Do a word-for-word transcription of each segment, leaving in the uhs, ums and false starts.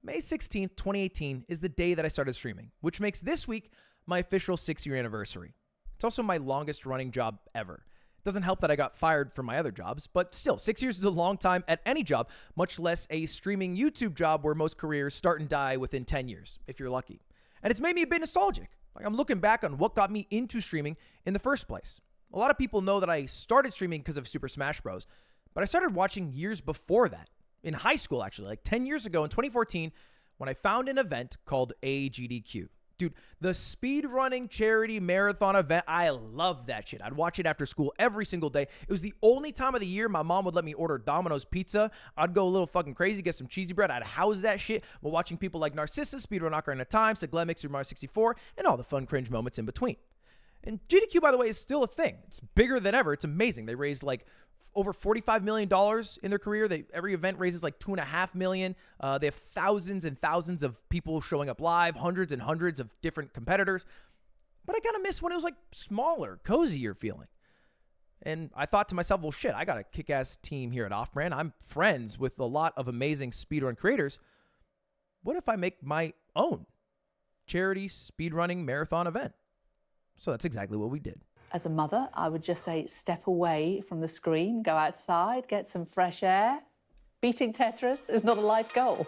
May sixteenth, twenty eighteen is the day that I started streaming, which makes this week my official six-year anniversary. It's also my longest running job ever. It doesn't help that I got fired from my other jobs, but still, six years is a long time at any job, much less a streaming YouTube job where most careers start and die within ten years, if you're lucky. And it's made me a bit nostalgic. Like, I'm looking back on what got me into streaming in the first place. A lot of people know that I started streaming because of Super Smash Bros., but I started watching years before that. In high school, actually, like ten years ago in twenty fourteen, when I found an event called A G D Q. Dude, the speedrunning charity marathon event, I love that shit. I'd watch it after school every single day. It was the only time of the year my mom would let me order Domino's pizza. I'd go a little fucking crazy, get some cheesy bread. I'd house that shit while watching people like Narcissus, Speedrun Ocarina of Time, Seglemix, Super Mario sixty-four, and all the fun cringe moments in between. And G D Q, by the way, is still a thing. It's bigger than ever. It's amazing. They raised like over forty-five million dollars in their career. They, every event raises like two and a half million. Uh, they have thousands and thousands of people showing up live, hundreds and hundreds of different competitors. But I kind of miss when it was like smaller, cozier feeling. And I thought to myself, well, shit, I got a kick-ass team here at Offbrand. I'm friends with a lot of amazing speedrun creators. What if I make my own charity speedrunning marathon event? So that's exactly what we did. As a mother, I would just say step away from the screen, go outside, get some fresh air. Beating Tetris is not a life goal.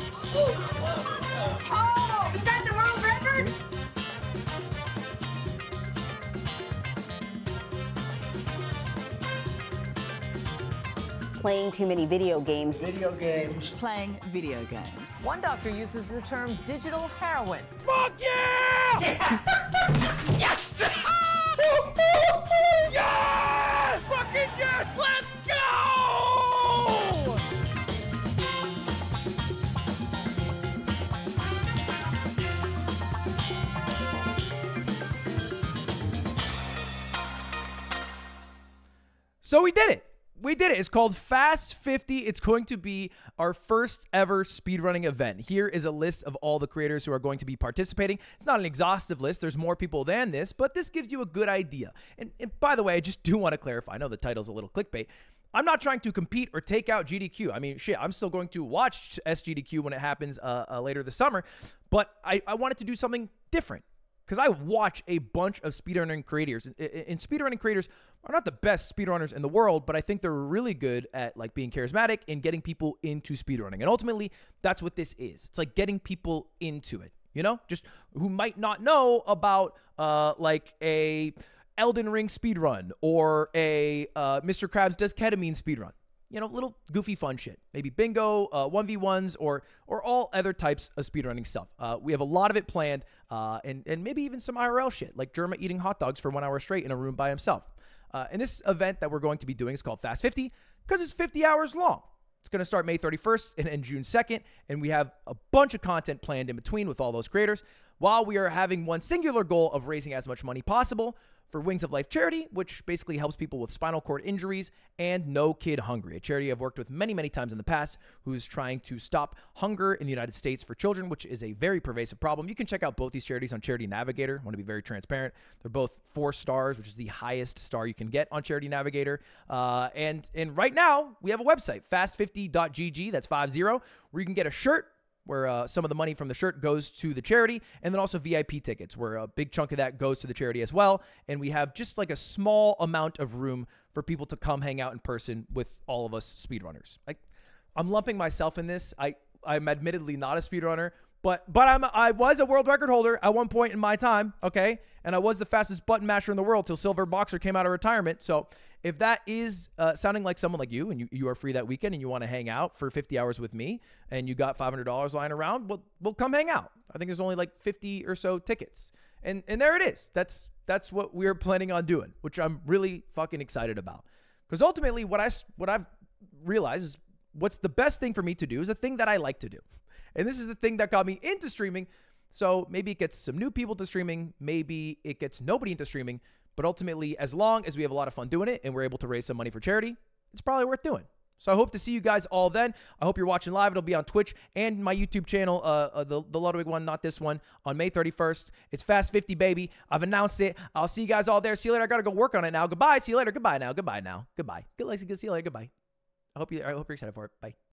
Oh, is that the world record? Playing too many video games. Video games. Playing video games. One doctor uses the term digital heroin. Fuck yeah! Yes! Yes! Fucking yes! Let's go! So we did it. We did it. It's called Fast fifty. It's going to be our first ever speedrunning event. Here is a list of all the creators who are going to be participating. It's not an exhaustive list. There's more people than this, but this gives you a good idea. And, and by the way, I just do want to clarify. I know the title's a little clickbait. I'm not trying to compete or take out G D Q. I mean, shit, I'm still going to watch S G D Q when it happens uh, uh, later this summer, but I, I wanted to do something different. Because I watch a bunch of speedrunning creators, and speedrunning creators are not the best speedrunners in the world, but I think they're really good at like being charismatic and getting people into speedrunning. And ultimately, that's what this is. It's like getting people into it, you know, just who might not know about uh, like a Elden Ring speedrun or a uh, Mister Krabs Does Ketamine speedrun. You know, little goofy fun shit. Maybe bingo, uh, one v ones, or or all other types of speedrunning stuff. Uh, we have a lot of it planned, uh, and, and maybe even some I R L shit, like Jerma eating hot dogs for one hour straight in a room by himself. Uh, and this event that we're going to be doing is called Fast fifty because it's fifty hours long. It's going to start May thirty-first and end June second, and we have a bunch of content planned in between with all those creators, while we are having one singular goal of raising as much money possible for Wings of Life charity, which basically helps people with spinal cord injuries, and No Kid Hungry, a charity I've worked with many, many times in the past, who's trying to stop hunger in the United States for children, which is a very pervasive problem. You can check out both these charities on Charity Navigator. I want to be very transparent. They're both four stars, which is the highest star you can get on Charity Navigator. Uh, and, and right now, we have a website, fast fifty dot g g, that's five zero, where you can get a shirt, where uh, some of the money from the shirt goes to the charity, and then also V I P tickets, where a big chunk of that goes to the charity as well. And we have just like a small amount of room for people to come hang out in person with all of us speedrunners. Like, I'm lumping myself in this. I, I'm admittedly not a speedrunner, but but I'm I was a world record holder at one point in my time, okay? And I was the fastest button masher in the world till Silver Boxer came out of retirement. So if that is uh, sounding like someone like you, and you, you are free that weekend and you want to hang out for fifty hours with me, and you got five hundred dollars lying around, well, we'll come hang out. I think there's only like fifty or so tickets. And and there it is. That's that's what we're planning on doing, which I'm really fucking excited about. Because ultimately, what, I, what I've realized is what's the best thing for me to do is a thing that I like to do. And this is the thing that got me into streaming. So maybe it gets some new people to streaming. Maybe it gets nobody into streaming. But ultimately, as long as we have a lot of fun doing it and we're able to raise some money for charity, it's probably worth doing. So I hope to see you guys all then. I hope you're watching live. It'll be on Twitch and my YouTube channel, uh, uh, the, the Ludwig one, not this one, on May thirty-first. It's Fast fifty, baby. I've announced it. I'll see you guys all there. See you later. I got to go work on it now. Goodbye. See you later. Goodbye now. Goodbye now. Goodbye. Good luck. See you later. Goodbye. I hope, you, I hope you're excited for it. Bye.